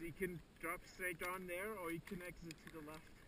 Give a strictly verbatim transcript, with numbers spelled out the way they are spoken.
you can drop straight on there, or you can exit to the left.